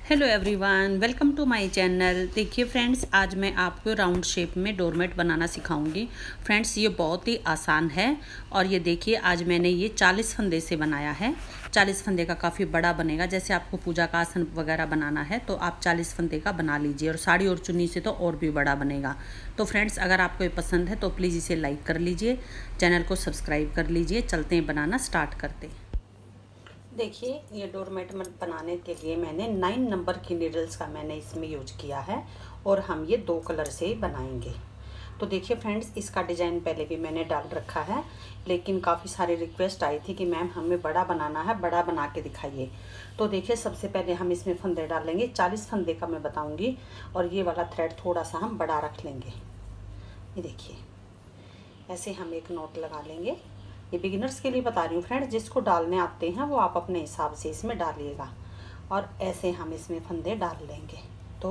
Hello everyone, welcome to my channel. देखिए friends, आज मैं आपको राउंड शेप में डोरमेट बनाना सिखाऊंगी। फ्रेंड्स, ये बहुत ही आसान है और ये देखिए आज मैंने ये 40 फंदे से बनाया है। 40 फंदे का काफ़ी बड़ा बनेगा। जैसे आपको पूजा का आसन वगैरह बनाना है तो आप 40 फंदे का बना लीजिए, और साड़ी और चुन्नी से तो और भी बड़ा बनेगा। तो फ्रेंड्स, अगर आपको ये पसंद है तो प्लीज़ इसे लाइक कर लीजिए, चैनल को सब्सक्राइब कर लीजिए। चलते हैं, बनाना स्टार्ट करते हैं। देखिए, ये डोरमेट बनाने के लिए मैंने 9 नंबर की नीडल्स का मैंने इसमें यूज किया है, और हम ये 2 कलर से बनाएंगे। तो देखिए फ्रेंड्स, इसका डिज़ाइन पहले भी मैंने डाल रखा है, लेकिन काफ़ी सारी रिक्वेस्ट आई थी कि मैम हमें बड़ा बनाना है, बड़ा बना के दिखाइए। तो देखिए, सबसे पहले हम इसमें फंदे डालेंगे। 40 फंदे का मैं बताऊँगी, और ये वाला थ्रेड थोड़ा सा हम बड़ा रख लेंगे। ये देखिए, ऐसे हम एक नोट लगा लेंगे। ये बिगिनर्स के लिए बता रही हूँ फ्रेंड्स, जिसको डालने आते हैं वो आप अपने हिसाब से इसमें डालिएगा। और ऐसे हम इसमें फंदे डाल लेंगे। तो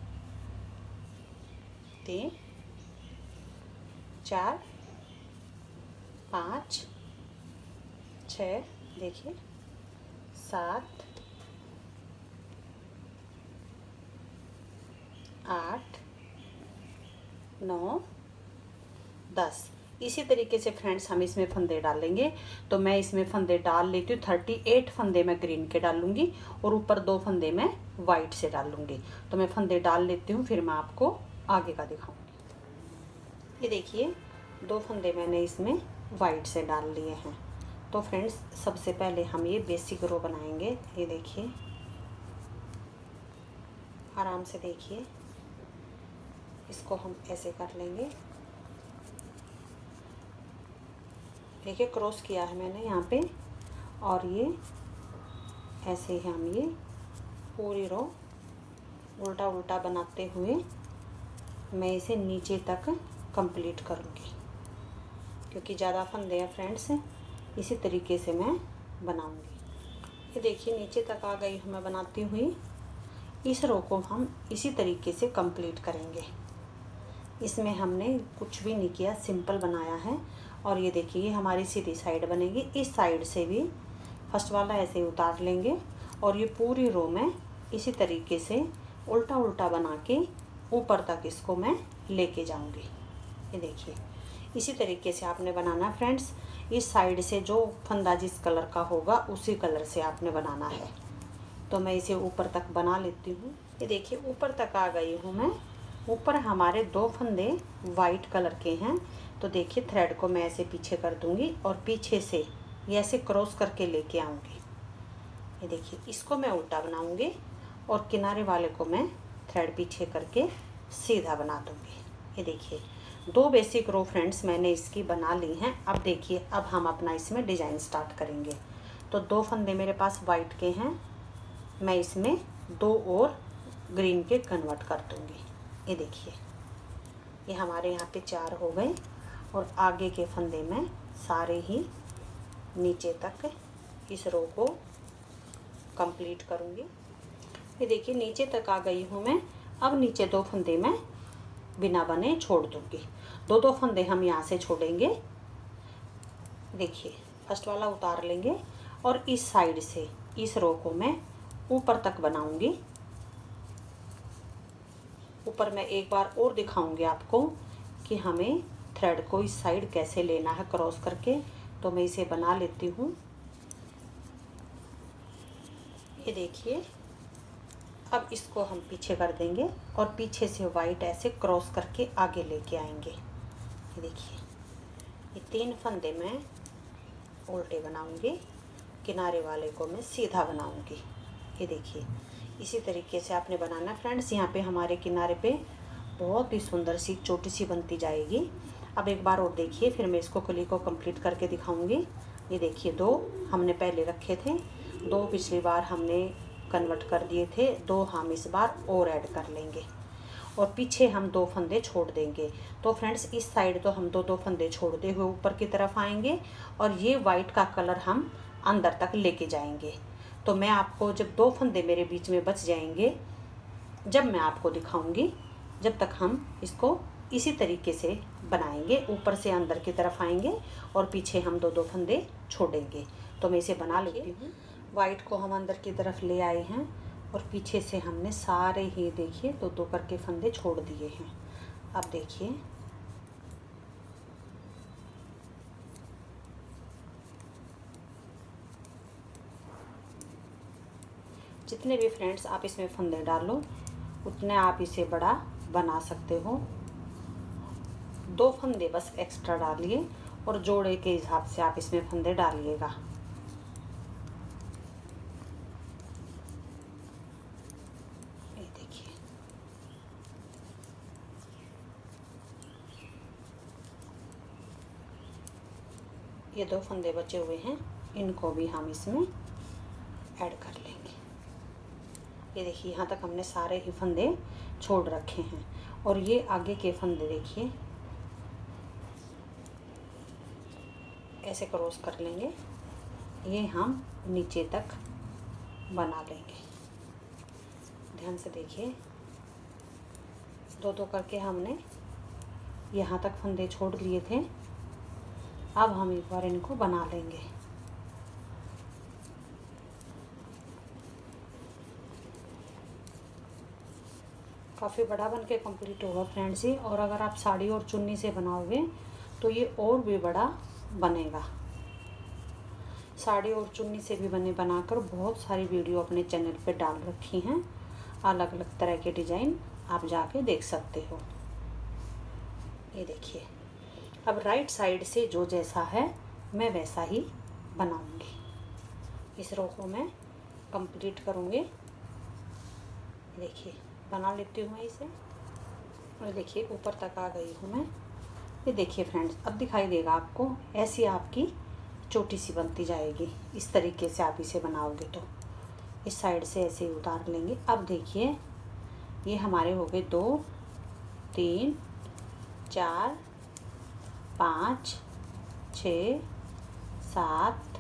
3 4 5 6, देखिए 7 8 9 10। इसी तरीके से फ्रेंड्स हम इसमें फंदे डालेंगे। तो मैं इसमें फंदे डाल लेती हूँ। 38 फंदे मैं ग्रीन के डालूंगी, और ऊपर 2 फंदे मैं वाइट से डालूंगी। तो मैं फंदे डाल लेती हूँ, फिर मैं आपको आगे का दिखाऊंगी। ये देखिए, 2 फंदे मैंने इसमें वाइट से डाल लिए हैं। तो फ्रेंड्स, सबसे पहले हम ये बेसिक रो बनाएंगे। ये देखिए, आराम से देखिए, इसको हम ऐसे कर लेंगे। देखिए, क्रॉस किया है मैंने यहाँ पे, और ये ऐसे हम ये पूरी रो उल्टा उल्टा बनाते हुए मैं इसे नीचे तक कंप्लीट करूँगी, क्योंकि ज़्यादा फंदे हैं फ्रेंड्स, इसी तरीके से मैं बनाऊँगी। ये देखिए, नीचे तक आ गई मैं बनाती हुई। इस रो को हम इसी तरीके से कंप्लीट करेंगे। इसमें हमने कुछ भी नहीं किया, सिंपल बनाया है। और ये देखिए, ये हमारी सीधी साइड बनेगी। इस साइड से भी फर्स्ट वाला ऐसे उतार लेंगे, और ये पूरी रो में इसी तरीके से उल्टा उल्टा बना के ऊपर तक इसको मैं लेके जाऊंगी। ये देखिए, इसी तरीके से आपने बनाना फ्रेंड्स। इस साइड से जो फंदा जिस कलर का होगा उसी कलर से आपने बनाना है। तो मैं इसे ऊपर तक बना लेती हूँ। ये देखिए, ऊपर तक आ गई हूँ मैं। ऊपर हमारे 2 फंदे वाइट कलर के हैं। तो देखिए, थ्रेड को मैं ऐसे पीछे कर दूंगी, और पीछे से ये ऐसे क्रॉस करके लेके आऊँगी। ये देखिए, इसको मैं उल्टा बनाऊँगी, और किनारे वाले को मैं थ्रेड पीछे करके सीधा बना दूँगी। ये देखिए, 2 बेसिक रो फ्रेंड्स मैंने इसकी बना ली हैं। अब देखिए, अब हम अपना इसमें डिज़ाइन स्टार्ट करेंगे। तो 2 फंदे मेरे पास वाइट के हैं, मैं इसमें 2 और ग्रीन के कन्वर्ट कर दूँगी। ये देखिए, ये हमारे यहाँ पे 4 हो गए, और आगे के फंदे में सारे ही नीचे तक इस रो को कंप्लीट करूँगी। ये देखिए, नीचे तक आ गई हूँ मैं। अब नीचे 2 फंदे मैं बिना बने छोड़ दूँगी। 2 फंदे हम यहाँ से छोड़ेंगे। देखिए, फर्स्ट वाला उतार लेंगे, और इस साइड से इस रो को मैं ऊपर तक बनाऊँगी। ऊपर मैं एक बार और दिखाऊंगी आपको कि हमें थ्रेड को इस साइड कैसे लेना है क्रॉस करके। तो मैं इसे बना लेती हूँ। ये देखिए, अब इसको हम पीछे कर देंगे, और पीछे से वाइट ऐसे क्रॉस करके आगे लेके आएंगे। ये देखिए, ये 3 फंदे मैं उल्टे बनाऊंगी, किनारे वाले को मैं सीधा बनाऊंगी। ये देखिए, इसी तरीके से आपने बनाना फ्रेंड्स। यहाँ पे हमारे किनारे पे बहुत ही सुंदर सी छोटी सी बनती जाएगी। अब एक बार और देखिए, फिर मैं इसको कली को कंप्लीट करके दिखाऊंगी। ये देखिए, 2 हमने पहले रखे थे, 2 पिछली बार हमने कन्वर्ट कर दिए थे, 2 हम इस बार और ऐड कर लेंगे, और पीछे हम 2 फंदे छोड़ देंगे। तो फ्रेंड्स, इस साइड तो हम 2 फंदे छोड़ते हुए ऊपर की तरफ आएंगे, और ये वाइट का कलर हम अंदर तक लेके जाएंगे। तो मैं आपको जब 2 फंदे मेरे बीच में बच जाएंगे, जब मैं आपको दिखाऊंगी, जब तक हम इसको इसी तरीके से बनाएंगे। ऊपर से अंदर की तरफ आएंगे, और पीछे हम 2 फंदे छोड़ेंगे। तो मैं इसे बना लेती हूँ। वाइट को हम अंदर की तरफ ले आए हैं, और पीछे से हमने सारे ही देखिए दो दो करके फंदे छोड़ दिए हैं। अब देखिए जितने भी फ्रेंड्स आप इसमें फंदे डालो उतने आप इसे बड़ा बना सकते हो। 2 फंदे बस एक्स्ट्रा डालिए और जोड़े के हिसाब से आप इसमें फंदे डालिएगा। ये देखिए ये 2 फंदे बचे हुए हैं, इनको भी हम इसमें ऐड कर लेंगे। ये देखिए यहाँ तक हमने सारे ही फंदे छोड़ रखे हैं और ये आगे के फंदे देखिए ऐसे क्रॉस कर लेंगे, ये हम नीचे तक बना लेंगे। ध्यान से देखिए 2-2 करके हमने यहाँ तक फंदे छोड़ लिए थे। अब हम एक बार इनको बना लेंगे। काफ़ी बड़ा बन के कम्प्लीट होगा फ्रेंड्स ये, और अगर आप साड़ी और चुन्नी से बनाओगे तो ये और भी बड़ा बनेगा। साड़ी और चुन्नी से भी बनाकर बहुत सारी वीडियो अपने चैनल पे डाल रखी हैं, अलग अलग तरह के डिज़ाइन आप जाके देख सकते हो। ये देखिए अब राइट साइड से जो जैसा है मैं वैसा ही बनाऊंगी। इस रो को मैं कंप्लीट करूँगी। देखिए बना लेती हूँ मैं इसे, और देखिए ऊपर तक आ गई हूँ मैं। ये देखिए फ्रेंड्स अब दिखाई देगा आपको, ऐसी आपकी छोटी सी बनती जाएगी। इस तरीके से आप इसे बनाओगे तो इस साइड से ऐसे ही उतार लेंगे। अब देखिए ये हमारे हो गए 2 3 4 5 6 7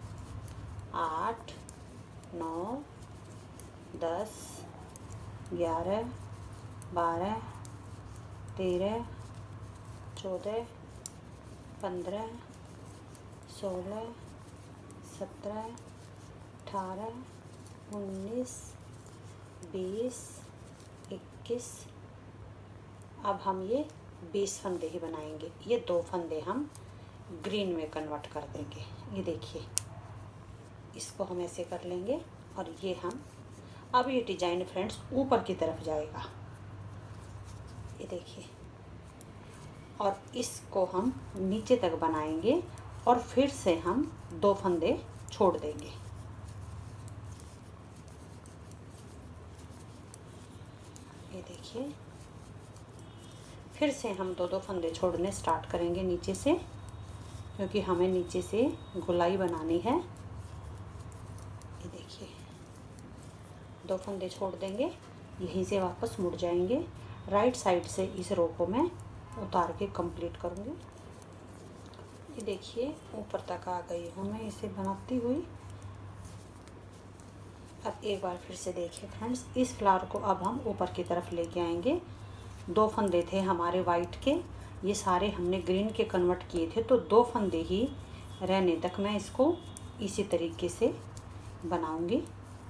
8 9 10 11 12 13 14 15 16 17 18 19 20 21। अब हम ये 20 फंदे ही बनाएंगे। ये 2 फंदे हम ग्रीन में कन्वर्ट कर देंगे। ये देखिए इसको हम ऐसे कर लेंगे और ये हम अब ये डिजाइन फ्रेंड्स ऊपर की तरफ जाएगा। ये देखिए और इसको हम नीचे तक बनाएंगे और फिर से हम 2 फंदे छोड़ देंगे। ये देखिए फिर से हम 2-2 फंदे छोड़ने स्टार्ट करेंगे नीचे से, क्योंकि हमें नीचे से गोलाई बनानी है। ये देखिए 2 फंदे छोड़ देंगे, यहीं से वापस मुड़ जाएंगे। राइट साइड से इस रो को मैं उतार के कंप्लीट करूँगी। ये देखिए ऊपर तक आ गई हूँ मैं इसे बनाती हुई। अब एक बार फिर से देखिए फ्रेंड्स, इस फ्लावर को अब हम ऊपर की तरफ लेके आएंगे। 2 फंदे थे हमारे वाइट के, ये सारे हमने ग्रीन के कन्वर्ट किए थे, तो 2 फंदे ही रहने तक मैं इसको इसी तरीके से बनाऊंगी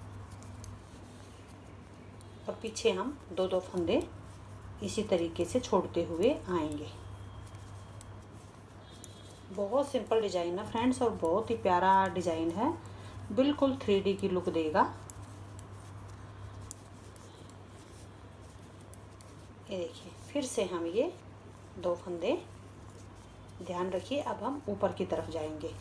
और पीछे हम 2-2 फंदे इसी तरीके से छोड़ते हुए आएंगे। बहुत सिंपल डिज़ाइन है फ्रेंड्स और बहुत ही प्यारा डिज़ाइन है, बिल्कुल 3D की लुक देगा। ये देखिए फिर से हम ये 2 फंदे, ध्यान रखिए अब हम ऊपर की तरफ जाएंगे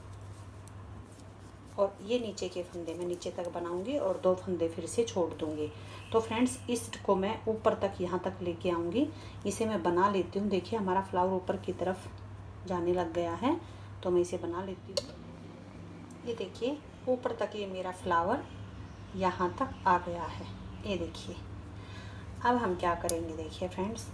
और ये नीचे के फंदे मैं नीचे तक बनाऊंगी और 2 फंदे फिर से छोड़ दूंगी। तो फ्रेंड्स इसको मैं ऊपर तक यहाँ तक लेके आऊँगी। इसे मैं बना लेती हूँ। देखिए हमारा फ्लावर ऊपर की तरफ जाने लग गया है, तो मैं इसे बना लेती हूँ। ये देखिए ऊपर तक ये मेरा फ्लावर यहाँ तक आ गया है। ये देखिए अब हम क्या करेंगे, देखिए फ्रेंड्स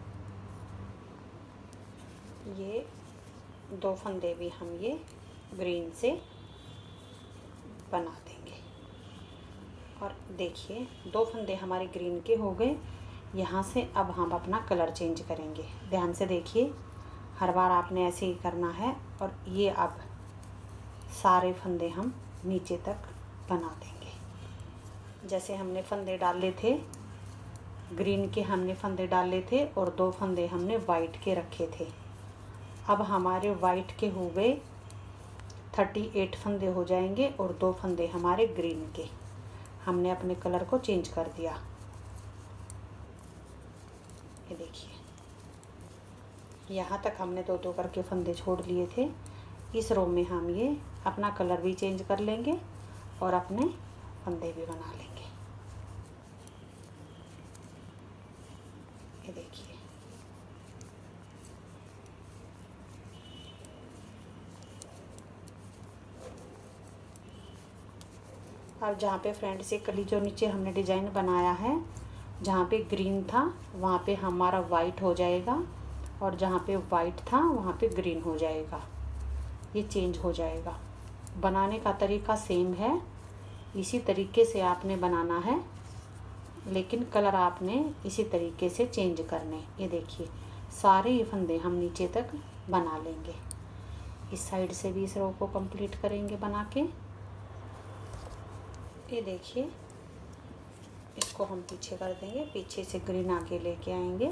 ये 2 फंदे भी हम ये ग्रीन से बना देंगे। और देखिए 2 फंदे हमारे ग्रीन के हो गए। यहाँ से अब हम अपना कलर चेंज करेंगे। ध्यान से देखिए हर बार आपने ऐसे ही करना है। और ये अब सारे फंदे हम नीचे तक बना देंगे। जैसे हमने फंदे डाले थे ग्रीन के, हमने फंदे डाले थे और 2 फंदे हमने वाइट के रखे थे। अब हमारे वाइट के हो गए 38 फंदे हो जाएंगे और 2 फंदे हमारे ग्रीन के। हमने अपने कलर को चेंज कर दिया। ये देखिए, यहाँ तक हमने 2-2 करके फंदे छोड़ लिए थे। इस रो में हम ये अपना कलर भी चेंज कर लेंगे और अपने फंदे भी बना लेंगे। ये देखिए, अब जहाँ पे फ्रेंड्स ये कली जो नीचे हमने डिजाइन बनाया है, जहाँ पे ग्रीन था वहाँ पे हमारा वाइट हो जाएगा और जहाँ पे वाइट था वहाँ पे ग्रीन हो जाएगा। ये चेंज हो जाएगा। बनाने का तरीका सेम है, इसी तरीके से आपने बनाना है, लेकिन कलर आपने इसी तरीके से चेंज करने। ये देखिए, सारे ये फंदे हम नीचे तक बना लेंगे। इस साइड से भी इस रो को कंप्लीट करेंगे बना के। ये देखिए, इसको हम पीछे कर देंगे, पीछे से ग्रीन आगे लेके आएंगे।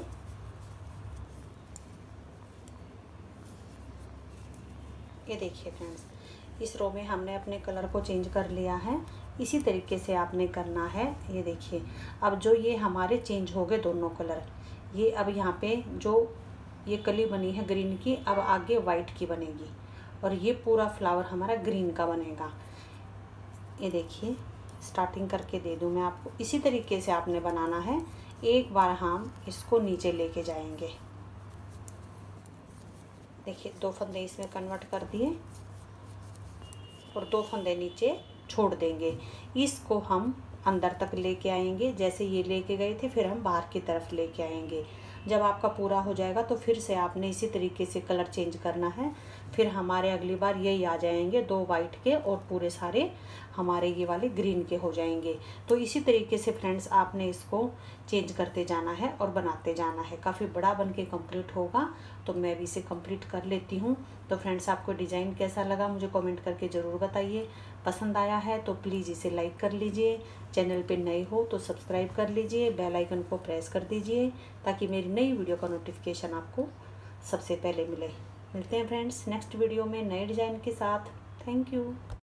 ये देखिए फ्रेंड्स, इस रो में हमने अपने कलर को चेंज कर लिया है। इसी तरीके से आपने करना है। ये देखिए, अब जो ये हमारे चेंज हो गए दोनों कलर, ये अब यहाँ पे जो ये कली बनी है ग्रीन की, अब आगे वाइट की बनेगी और ये पूरा फ्लावर हमारा ग्रीन का बनेगा। ये देखिए, स्टार्टिंग करके दे दूँ मैं आपको। इसी तरीके से आपने बनाना है। एक बार हम इसको नीचे लेके जाएंगे। देखिए, 2 फंदे इसमें कन्वर्ट कर दिए और 2 फंदे नीचे छोड़ देंगे। इसको हम अंदर तक लेके आएंगे, जैसे ये लेके गए थे फिर हम बाहर की तरफ लेके आएंगे। जब आपका पूरा हो जाएगा तो फिर से आपने इसी तरीके से कलर चेंज करना है। फिर हमारे अगली बार यही आ जाएंगे 2 वाइट के और पूरे सारे हमारे ये वाले ग्रीन के हो जाएंगे। तो इसी तरीके से फ्रेंड्स आपने इसको चेंज करते जाना है और बनाते जाना है। काफ़ी बड़ा बन के कम्प्लीट होगा, तो मैं भी इसे कंप्लीट कर लेती हूँ। तो फ्रेंड्स, आपको डिज़ाइन कैसा लगा मुझे कमेंट करके ज़रूर बताइए। पसंद आया है तो प्लीज़ इसे लाइक कर लीजिए। चैनल पे नए हो तो सब्सक्राइब कर लीजिए, बेल आइकन को प्रेस कर दीजिए ताकि मेरी नई वीडियो का नोटिफिकेशन आपको सबसे पहले मिले। मिलते हैं फ्रेंड्स नेक्स्ट वीडियो में नए डिज़ाइन के साथ। Thank you.